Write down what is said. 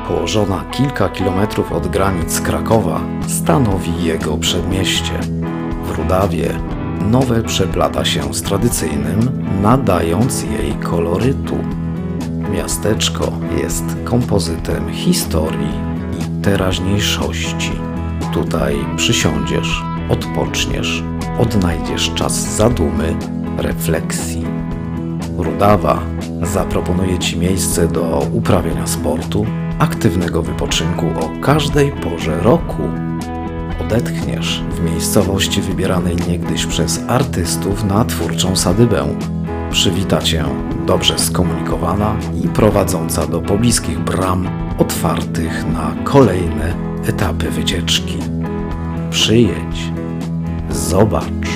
Położona kilka kilometrów od granic Krakowa, stanowi jego przedmieście. W Rudawie nowe przeplata się z tradycyjnym, nadając jej kolorytu. Miasteczko jest kompozytem historii i teraźniejszości. Tutaj przysiądziesz, odpoczniesz, odnajdziesz czas zadumy, refleksji. Rudawa zaproponuje Ci miejsce do uprawiania sportu, aktywnego wypoczynku o każdej porze roku. Odetchniesz w miejscowości wybieranej niegdyś przez artystów na twórczą sadybę. Przywita Cię dobrze skomunikowana i prowadząca do pobliskich bram otwartych na kolejne etapy wycieczki. Przyjedź, zobacz.